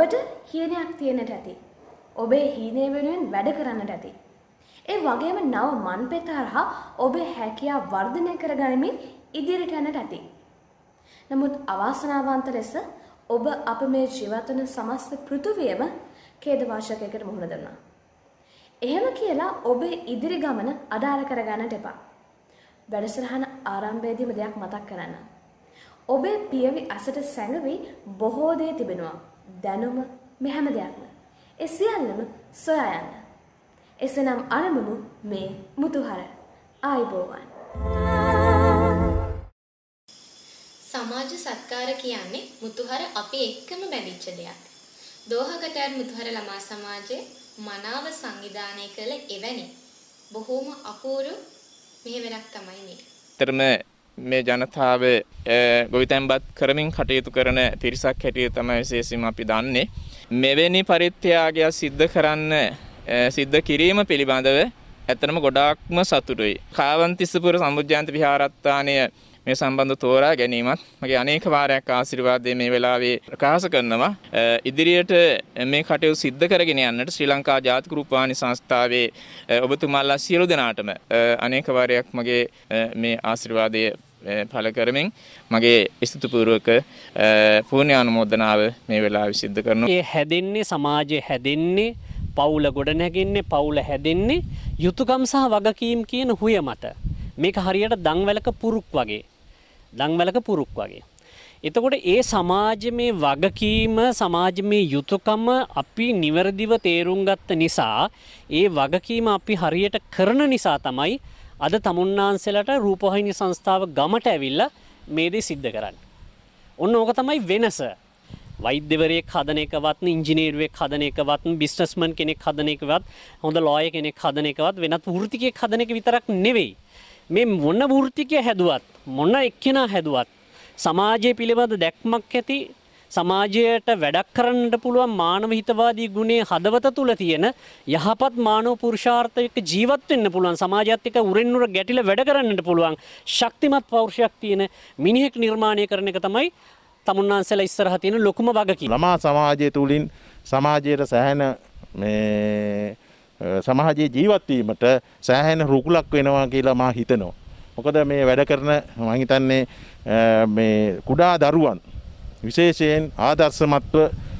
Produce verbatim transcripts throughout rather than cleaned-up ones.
ඔබට හීනයක් තියෙන්නට ඇති. ඔබේ හීනය වෙනුවෙන් වැඩ කරන්නට ඇති. ඒ වගේම නව මන්පෙත හරහා ඔබේ හැකියාව වර්ධනය කරගනිමින් ඉදිරියට යන්නට ඇති. නමුත් අවාසනාවන්ත ලෙස ඔබ අප මේ ජීවත් වන සමස්ත පෘථුවියම ඛේද වාචකයකට මුහුණ දුන්නා. එහෙම කියලා ඔබේ ඉදිරි ගමන අදාළ කරගන්නට එපා. වැඩසටහන ආරම්භයේදීම දෙයක් මතක් කරන්න. ඔබේ පියවි අසට සැඟවි බොහෝ දේ තිබෙනවා. දැනුම මේ හැම දෙයක්ම. ඒ සියල්ලම සොයා යන්න. එසේනම් අරමුණු මේ මුතුහර ආයිබෝවන්. සමාජ සත්කාර කියන්නේ මුතුහර අපි එක්කම බැඳිච්ච දෙයක්. දෝහකටාර් මුතුහර ළමා සමාජයේ මනාව සංවිධානය කළ එවැනි බොහෝම අපූර්ව මෙහෙවරක් තමයි මේක. ඇත්තටම මේ ජනතාව ගොවිතැන්පත් කරමින් කටයුතු කරන පිරිසක් හැටියට තමයි විශේෂයෙන්ම අපි දන්නේ. මෙවැනි පරිත්‍යාගය සිද්ධ කරන්න සිද්ධ කිරීම පිළිබඳව ඇත්තටම ගොඩාක්ම සතුටුයි. කාවන්තිස්සපුර සම්බුද්ධාන්ත විහාරස්ථානය මේ සම්බන්ධ තෝරා ගැනීමත් මගේ අනේක වාරයක් ආශිර්වාදයේ මේ වෙලාවේ ප්‍රකාශ කරනවා. ඉදිරියට මේ කටයුතු සිද්ධ කරගෙන යන්නට ශ්‍රී ලංකා ජාතික රූපවාහිනී සංස්ථාවේ ඔබතුමාලා සියලු දෙනාටම අනේක වාරයක් මගේ මේ ආශිර්වාදය පළ කරමින් මගේ ස්තුතිපූර්වක පුණ්‍යානුමෝදනාව මේ වෙලාවේ සිද්ධ කරනවා. මේ හැදෙන්නේ සමාජය හැදෙන්නේ පවුල ගොඩනැගෙන්නේ පවුල හැදෙන්නේ යුතුයකම් සහ වගකීම් කියන හුය මත. මේක හරියට දන්වැලක පුරුක් වගේ. දන්වැලක පුරුක් වගේ. එතකොට ඒ සමාජයේ වගකීම සමාජයේ යුතුයකම අපි නිවැරදිව තේරුම් ගත්ත නිසා ඒ වගකීම අපි හරියට කරන නිසා තමයි අද තමුන්නාන්සලට රූපවාහිනී සංස්ථාව ගමට ඇවිල්ලා මේ දේ සිද්ධ කරන්නේ. ඔන්න ඕක තමයි වෙනස. වෛද්‍යවරයෙක් හදන එකවත් ඉංජිනේරුවෙක් හදන එකවත් බිස්නස්මන් කෙනෙක් හදන එකවත් හොඳ ලෝයර් කෙනෙක් හදන එකවත් වෙනත් වෘත්තිකයෙක් හදන එක විතරක් නෙවෙයි. මේ මොන වෘත්තිකය හැදුවත් මොන එක්කෙනා හැදුවත් සමාජයේ පිළිබඳ දැක්මක් ඇති සමාජයට වැඩක් කරන්නට පුළුවන් මානව හිතවාදී ගුණයේ හදවත තුල තියෙන යහපත් මානව පුරුෂාර්ථයක ජීවත් වෙන්න පුළුවන් සමාජයත් එක්ක උරෙන් උර ගැටිලා වැඩ කරන්නට පුළුවන් ශක්තිමත් පෞරුෂයක් තියෙන මිනිහෙක් නිර්මාණය කරන එක තමයි තමුන්නාන්සලා ඉස්සරහ තියෙන ලොකුම වගකීම. ළමා සමාජය තුලින් සමාජයට සෑහෙන මේ සමාජයේ ජීවත් වීමට සෑහෙන රුකුලක් වෙනවා කියලා මා හිතනවා. මොකද මේ වැඩ කරන මම හිතන්නේ මේ කුඩා දරුවන් විශේෂයෙන් ආදර්ශමත්ව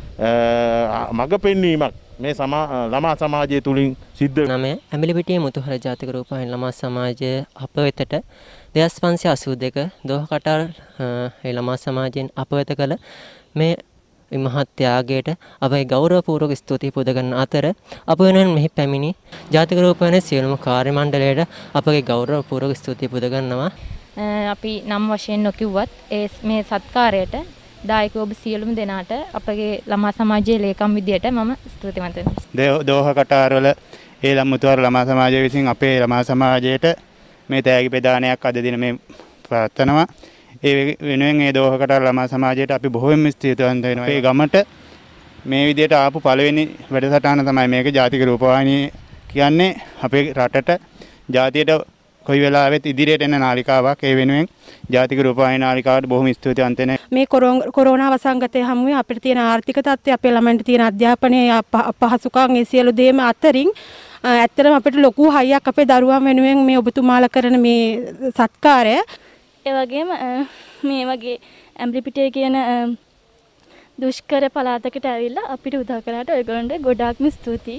මඟ පෙන්වීමක් මේ ළමා සමාජය තුලින් සිද්ධ වෙනවා. නම ඇඹිලිපිටියේ මුතුහර ජාතික රූපවාහිනී ළමා සමාජය අප වෙතට දෙදහස් පන්සිය අසූ දෙක දෝහකටාර් ඒ ළමා සමාජයෙන් අප වෙත කළ මේ මහත් ත්‍යාගයට අපේ ගෞරවපූර්වක ස්තුති පුද කරන අතර අප වෙනුවෙන් මෙහි පැමිණි ජාතික රූපවාහිනී සියලුම කාර්ය මණ්ඩලයට අපගේ ගෞරවපූර්වක ස්තුති පුද කරනවා. අපි නම් වශයෙන් නොකියුවත් ඒ මේ සත්කාරයට දායක ඔබ සියලුම දෙනාට අපගේ ළමා සමාජයේ ලේකම් විදියට මම ස්තුතිවන්ත වෙනවා. දෝහකටාර් වල ඒ ළමුතුවර ළමා සමාජය විසින් අපේ ළමා සමාජයට මේ තෑගි ප්‍රදානයක් අද දින මේ ප්‍රාර්ථනාව ඒ වෙනුවෙන් ඒ දෝහකටාර් ළමා සමාජයට අපි බොහෝම ස්තුතිවන්ත වෙනවා. ඒ ගමට මේ විදියට ආපු පළවෙනි වැඩසටහන තමයි මේක. ජාතික රූපවාහිනිය කියන්නේ අපේ රටට ජාතියට කොයි වෙලාවෙත් ඉදිරියට එන නාලිකාවක්. ඒ වෙනුවෙන් ජාතික රූපවාහිනී නාලිකාවට බොහොම ස්තුතිවන්ත වෙනවා. මේ කොරෝනා වසංගතය හැමුවේ අපිට තියෙන ආර්ථික තත්ත්වය අපේ ළමයින්ට තියෙන අධ්‍යාපනයේ අපහසුකම් ඒ සියලු දේම අතරින් ඇත්තටම අපිට ලොකු හයියක් අපේ දරුවන් වෙනුවෙන් මේ ඔබතුමාලා කරන මේ සත්කාරය. ඒ වගේම මේ වගේ ඇඹිලිපිටිය කියන දුෂ්කර පළාතකට ඇවිල්ලා අපිට උදව් කරාට ඔයගොල්ලන්ට ගොඩාක්ම ස්තුතියි.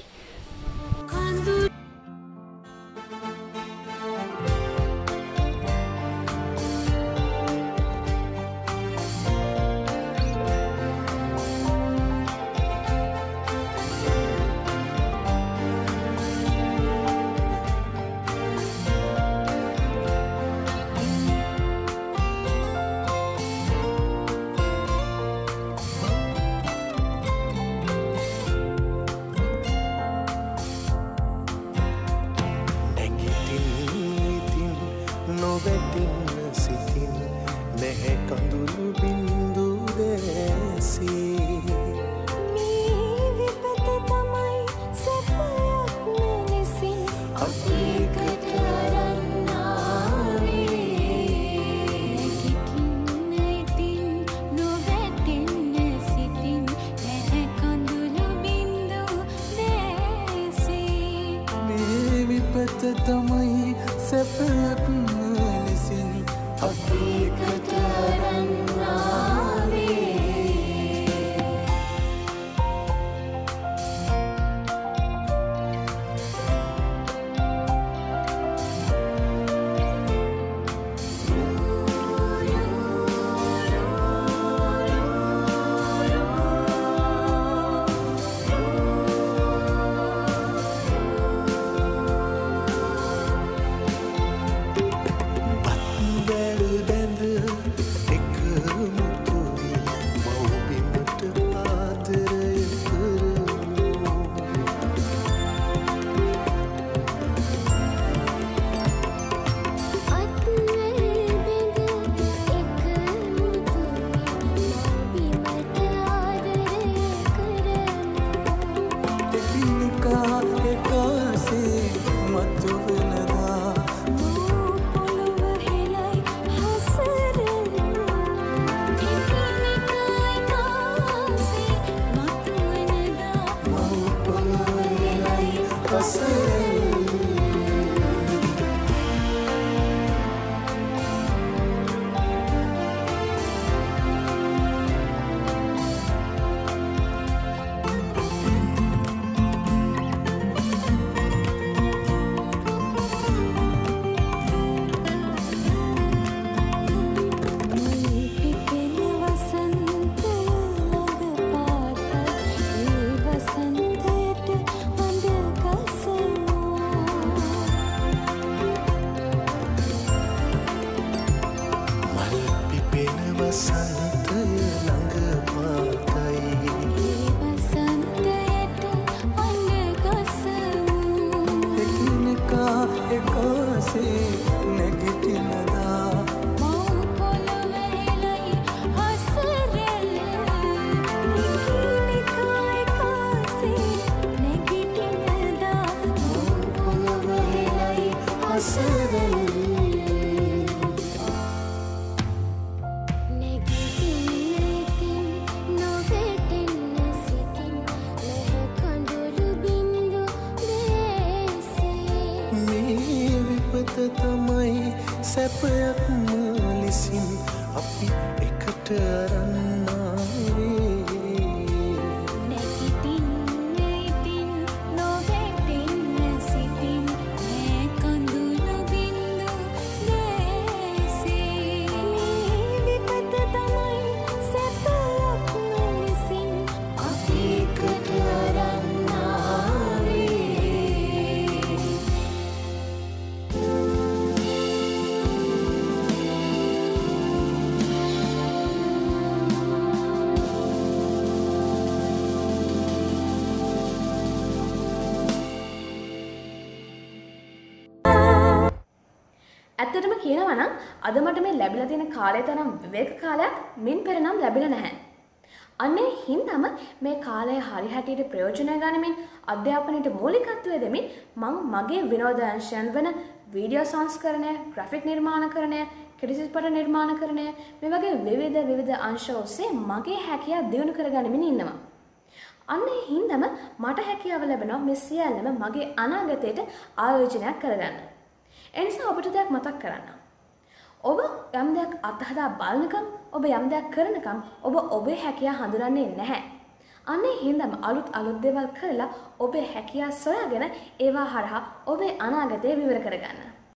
ඇත්තටම කියනවා නම් අද මට මේ ලැබිලා තියෙන කාලය තරම් විවේක කාලයක් මින් පෙර නම් ලැබිලා නැහැ. අන්නේ හින්දාම මේ කාලය හරි හැටියට ප්‍රයෝජනය ගනිමින් අධ්‍යාපනයට මූලිකත්වය දෙමින් මම මගේ විනෝදාංශයන් වන වීඩියෝ සංස්කරණය, ග්‍රැෆික් නිර්මාණකරණය, ක්‍රිටිසිපට නිර්මාණකරණය මේ වගේ විවිධ විවිධ අංශ ඔස්සේ මගේ හැකියාව දියුණු කරගනිමින් ඉන්නවා. අන්නේ හින්දාම මට හැකියාව ලැබෙනවා මේ සියල්ලම මගේ අනාගතයට ආයෝජනයක් කරගන්න. එනිසා ඔබට දෙයක් මතක් කරන්න. ඔබ යම් දෙයක් අත්හදා බලනකම්, ඔබ යම් දෙයක් කරනකම් ඔබ ඔබේ හැකියාව හඳුනන්නේ නැහැ. අනේ හින්දාම අලුත් අලුත් දේවල් කරලා ඔබේ හැකියාව සොයාගෙන ඒවා හරහා ඔබේ අනාගතය විවර කරගන්න.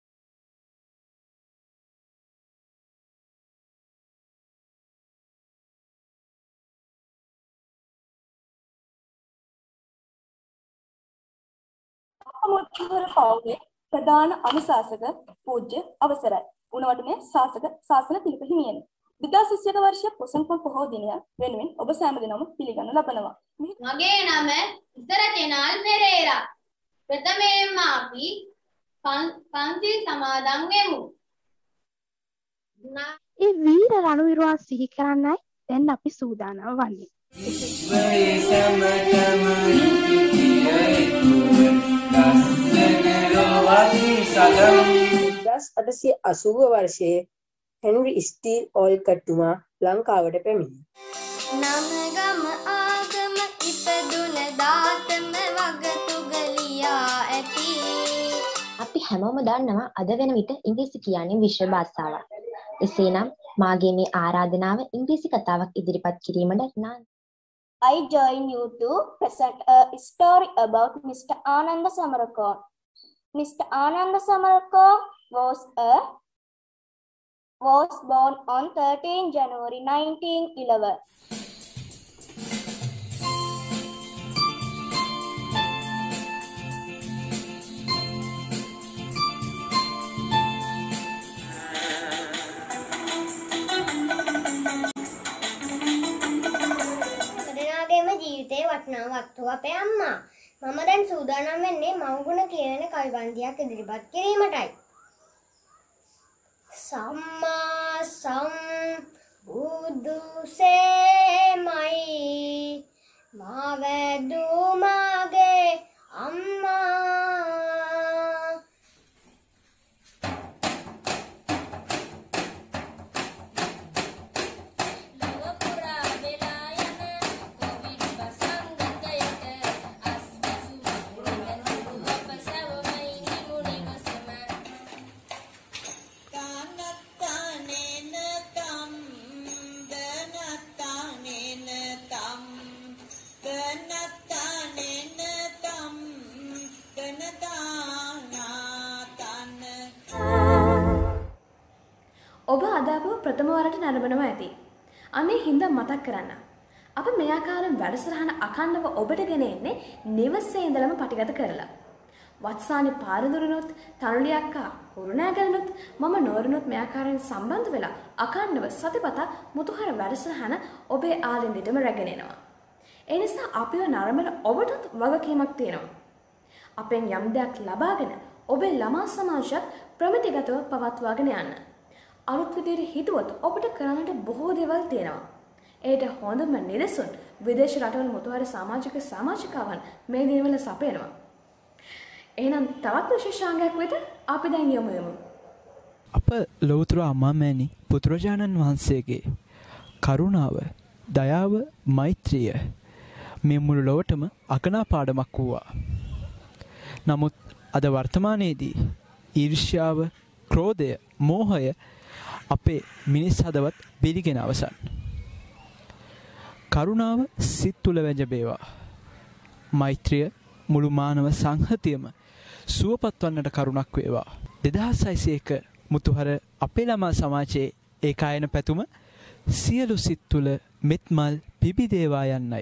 මුතුහර පවුලේ ප්‍රධාන අනුශාසක පූජ්‍ය අවසරයි. උණවටුමේ ශාසක ශාසන තිලක හිමියනි. දෙදාස් විසියක වර්ෂයේ පොසොන්පොන් පොහෝ දිනය වෙනුවෙන් ඔබ සෑම දිනම පිළිගනු ලබනවා. මගේ නම ඉතර කෙනාල් පෙරේරා. ප්‍රථමයෙන්ම අපි පන්සිල් සමාදන් වෙමු. ඒ වීර රණවිරුවන් සිහි කරන්නයි දැන් අපි සූදානම් වන්නේ. දස් අටසිය අසූව වර්ෂයේ හෙන්රි ස්ටීල් ඕල්කට්තුමා ලංකාවට පැමිණි. නමගම ආගම ඉපදුන දාතම වගතුගලියා ඇති. අපි හැමෝම දන්නවා අද වෙන විට ඉංග්‍රීසි කියන්නේ විශ්ව භාෂාවක්. එසේනම් මාගේ මේ ආරාධනාව ඉංග්‍රීසි කතාවක් ඉදිරිපත් කිරීමට නා I join you to present a story about Mister Ananda Samarakon. Mister Ananda Samarakon was a was born on thirteenth January nineteen eleven. ජීවිතේ වටිනා වස්තුව අපේ අම්මා. මම දැන් සූදානම් වෙන්නේ මව්ගුණ කියන කවි පන්තියක් ඉදිරිපත් කිරීමටයි. සම්මා සම්බුදු සේමයි මාවැදු මාගේ අම්මා. ඔබ අද අපව ප්‍රථම වරට නරඹනවා ඇති. අනේ හින්දා මතක් කරන්න. අප මේ ආකාරයෙන් වැඩසටහන අඛණ්ඩව ඔබට ගෙන එන්නේ නිවසේ ඉඳලම පටිගත කරලා. වත්සානි පාරදුරනොත්, තනුලි අක්කා, උරුණෑගලනොත්, මම නෝරනොත් මේ ආකාරයෙන් සම්බන්ධ වෙලා අඛණ්ඩව සතිපතා මුතුහර වැඩසටහන ඔබේ ආලින්දිටම රැගෙන එනවා. ඒ නිසා අපිව නරඹන ඔබටත් වගකීමක් තියෙනවා. අපෙන් යම් දෙයක් ලබාගෙන ඔබේ ළමා සමාජයත් ප්‍රමිතිගතව පවත්වාගෙන යන්න. අලුත් විදිහට හිතුවොත් ඔබට කරන්නට බොහෝ දේවල් තියෙනවා. ඒට හොඳම නිදසුන් විදේශ රටවල මුතුහර සමාජික සමාජිකාවන් මේ දිනවල සපයනවා. එහෙනම් තවත් විශේෂාංගයක් වෙත අපි දැන් යමු යමු. අප ලෞතර අමාමෑණි පුත්‍රජානන් වහන්සේගේ කරුණාව, දයාව, මෛත්‍රිය මේ මුළු ලොවටම අකනා පාඩමක් වූවා. නමුත් අද වර්තමානයේදී ඊර්ෂ්‍යාව, ක්‍රෝධය, මෝහය අපේ මිනිස් හදවත් බිලිගෙන අවසන්. කරුණාව සිත් තුළ වැජබේවා. මෛත්‍රිය මුළු මානව සංහතියම සුවපත් වන්නට කරුණක් වේවා. දෙදහස් හයසියයක මුතුහර අපේ ළමා සමාජයේ ඒකායන පැතුම සියලු සිත් තුළ මෙත්මල් පිබිදේවා යන්නයි.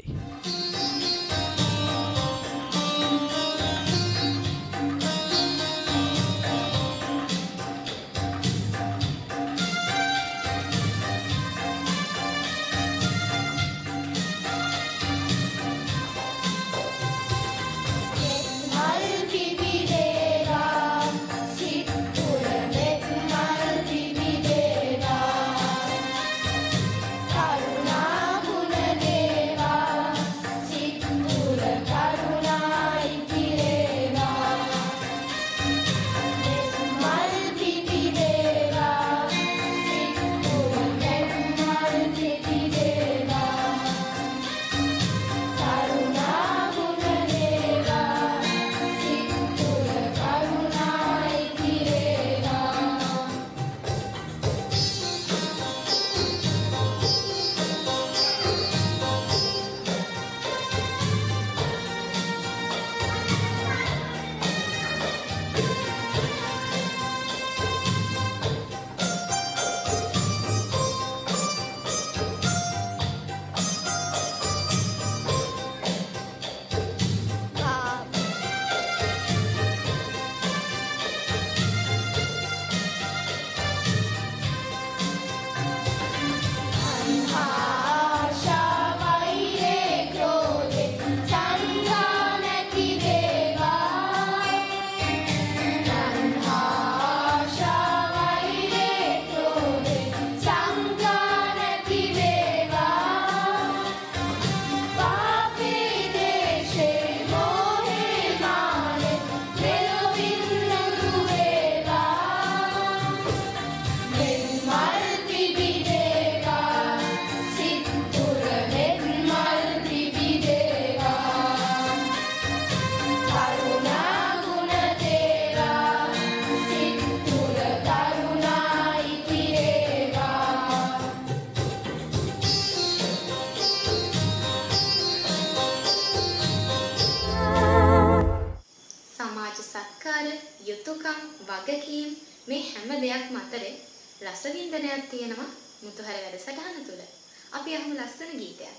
යුතුයකම් වගකීම් මේ හැම දෙයක්ම අතරේ රසවින්දනයක් තියෙනවා මුතුහර වැඩසටහන තුළ. අපි අහමු ලස්සන ගීතයක්.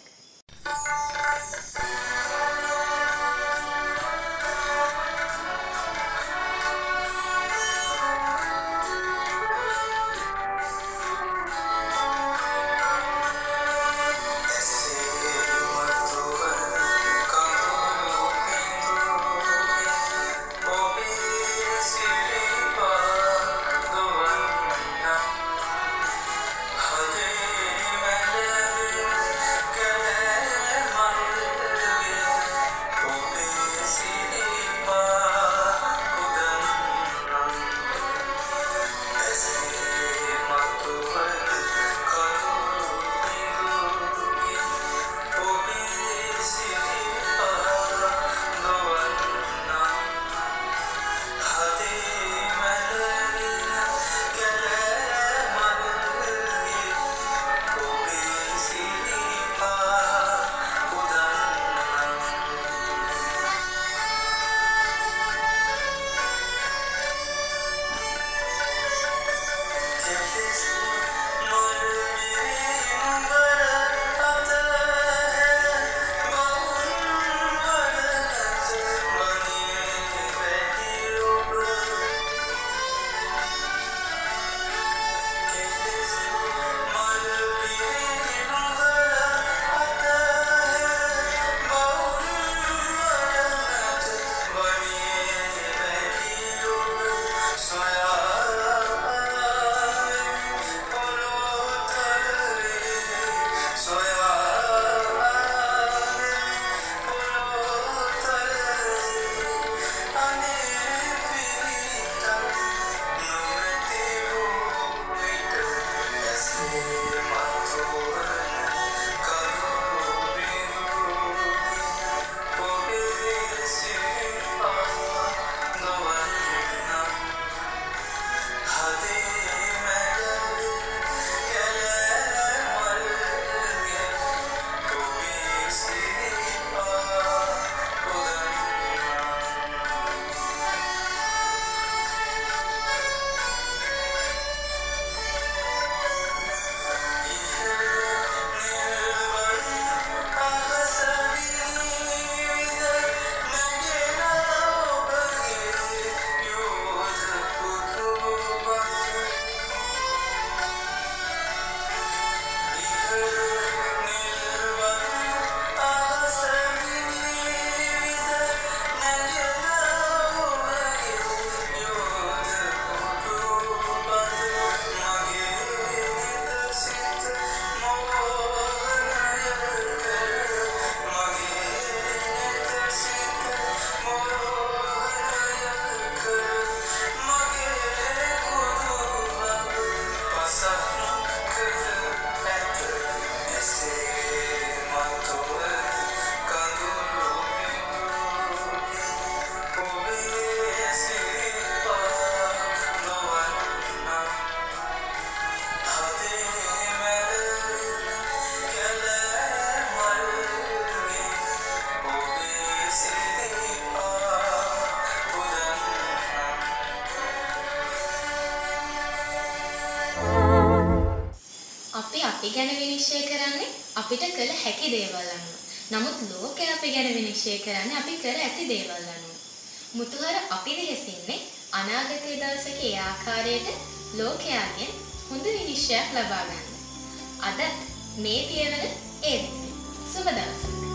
අපි ගැන විනිශ්චය කරන්නේ අපිට කළ හැකි දේවල් අනුව. නමුත් ලෝකය අපි ගැන විනිශ්චය කරන්නේ අපි කර ඇති දේවල් අනුව. මුතුහර අපි වෙහෙසින්නේ අනාගතයේ දවසක ඒ ආකාරයට ලෝකයාගෙන් හොඳ විනිශ්චයක් ලබා ගන්න. අද මේ පියවර ඒ වෙන්නේ. සුබ දවසක්.